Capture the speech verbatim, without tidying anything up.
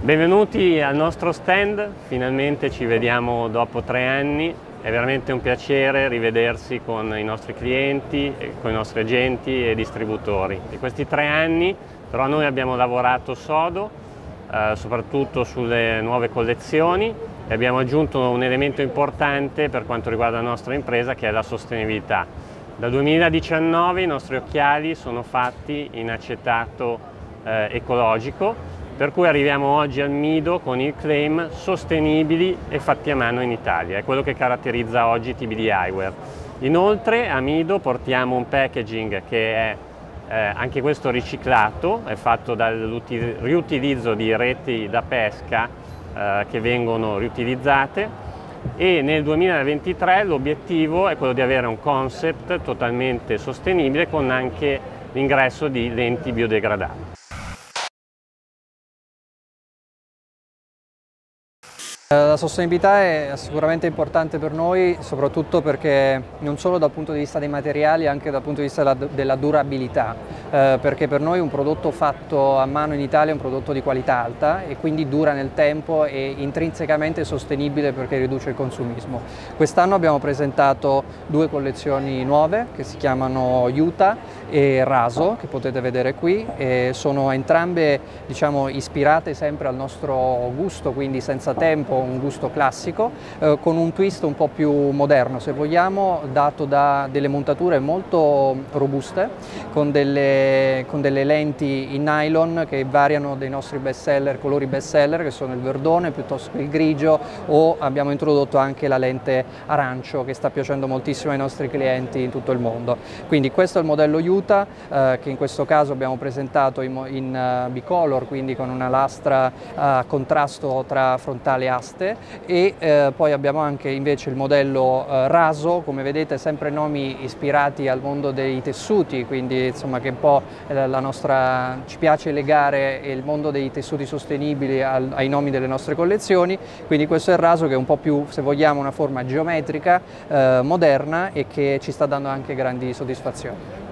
Benvenuti al nostro stand, finalmente ci vediamo dopo tre anni, è veramente un piacere rivedersi con i nostri clienti, con i nostri agenti e distributori. In questi tre anni però noi abbiamo lavorato sodo, eh, soprattutto sulle nuove collezioni e abbiamo aggiunto un elemento importante per quanto riguarda la nostra impresa, che è la sostenibilità. Dal duemiladiciannove i nostri occhiali sono fatti in acetato eh, ecologico, per cui arriviamo oggi al Mido con il claim sostenibili e fatti a mano in Italia, è quello che caratterizza oggi T B D Eyewear. Inoltre a Mido portiamo un packaging che è eh, anche questo riciclato, è fatto dal riutilizzo di reti da pesca eh, che vengono riutilizzate, e nel duemilaventitré l'obiettivo è quello di avere un concept totalmente sostenibile con anche l'ingresso di lenti biodegradabili. La sostenibilità è sicuramente importante per noi, soprattutto perché non solo dal punto di vista dei materiali, anche dal punto di vista della durabilità, eh, perché per noi un prodotto fatto a mano in Italia è un prodotto di qualità alta e quindi dura nel tempo e intrinsecamente sostenibile perché riduce il consumismo. Quest'anno abbiamo presentato due collezioni nuove che si chiamano Utah e Raso, che potete vedere qui, e sono entrambe, diciamo, ispirate sempre al nostro gusto, quindi senza tempo, un gusto classico, eh, con un twist un po' più moderno, se vogliamo, dato da delle montature molto robuste, con delle, con delle lenti in nylon che variano dei nostri best seller, colori best seller, che sono il verdone piuttosto che il grigio, o abbiamo introdotto anche la lente arancio, che sta piacendo moltissimo ai nostri clienti in tutto il mondo. Quindi questo è il modello Utah, eh, che in questo caso abbiamo presentato in, in uh, bicolor, quindi con una lastra a uh, contrasto tra frontale e aste, e eh, poi abbiamo anche invece il modello eh, Raso, come vedete sempre nomi ispirati al mondo dei tessuti, quindi insomma che un po' la nostra, ci piace legare il mondo dei tessuti sostenibili al, ai nomi delle nostre collezioni. Quindi questo è il Raso, che è un po' più, se vogliamo, una forma geometrica, eh, moderna, e che ci sta dando anche grandi soddisfazioni.